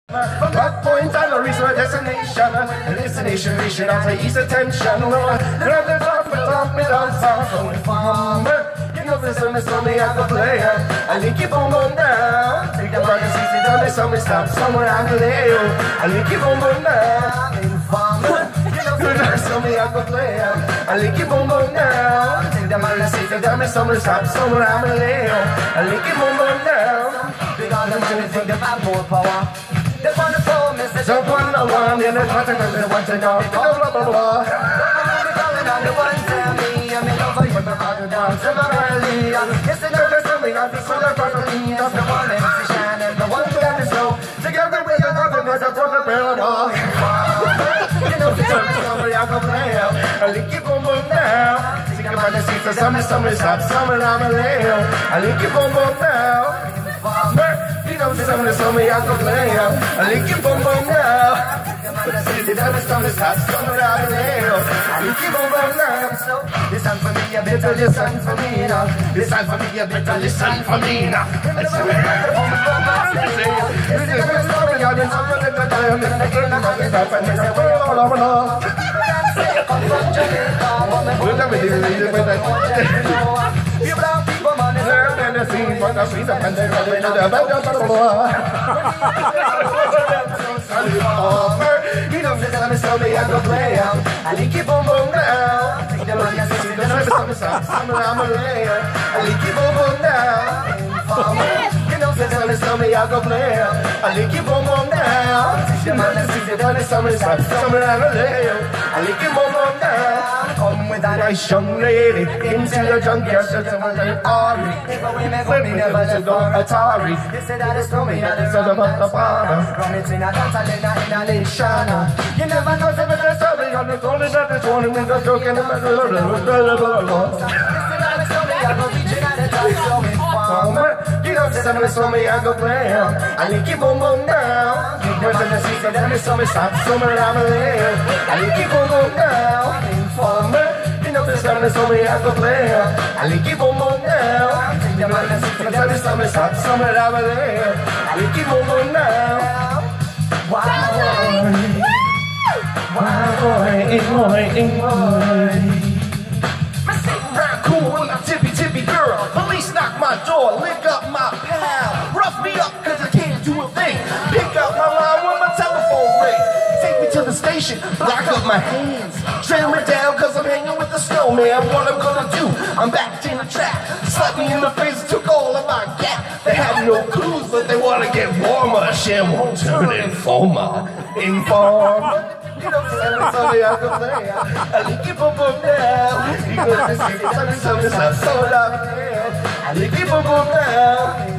What point I no reach my destination? Destination reaching out to ease attention. Grab the top and top me down far from the farm. You know this one is only I go play. I link it boom boom down. Take the brother sees it down, so me stop somewhere I'm lay. I link it boom boom down. In the farm. You know this only I go play. I link it boom boom down. Take the brother sees it down, so me stop somewhere I'm lay. I link it boom boom down. Because I'm gonna think about more power. Jump on the one in the content of the one to know. Blah blah blah. The one tell me I'm in love with the other dance. Yes, the nervous to me, I feel so much better than me. The one MC Shine and the one that is low. Together we are nothing but a proper parallel. You know, somebody I can play out. I lick it boom boom now. Think about the seats of summer, stop, summer, I'm a lay. I lick it boom boom now. You know, somebody I can play out. I lick it boom boom now. Summer, stop, summer, I'm a lay. I lick it boom boom now. Listen for me, you better listen for me now. Listen for me, you better listen for me now. You know, somebody I go play out. I lick it boom boom now. Take the money and say, summer, I'm a layer. I lick it boom boom now. You know, somebody I go play out. I lick it boom boom now. Take the money and say, summer, I'm a layer. I lick it boom boom now. Come with a nice young lady into the junkyard, search for an Ari. When we never let go of Atari. They say that it's me, and it's all about the father. Running in a dance, in a Lishana. You never know, if it's something on the corner that it's one with the joke in the middle of the you know, somebody saw me, I go play. I lick it boom boom now. You know, the secret, and it's somebody stop, somewhere I'm a lay. I lick it boom boom now. You know, the somebody saw me, I go play. I lick it boom boom now. You know, the secret, and it's somebody stop, somewhere I'm a lay. I lick it boom boom now. Cool when I'm tippy girl. Police knock my door, lick up my pal. Rough me up cause I can't do a thing. Pick up my line when my telephone ring. Take me to the station, block up my hands. Trail me down cause I'm hanging with the snowman. What I'm gonna do, I'm back in the trap. Slapped me in the face, took all of my gap. They had no clues but they wanna get warmer. Shit won't turn informer. You know, somebody I can play. I lick it boom boom now. You know, somebody so loud. I lick it boom boom now.